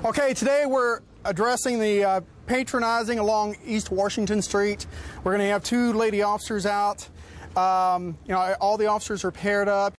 Okay, today we're addressing the patronizing along East Washington Street. We're going to have two lady officers out. All the officers are paired up.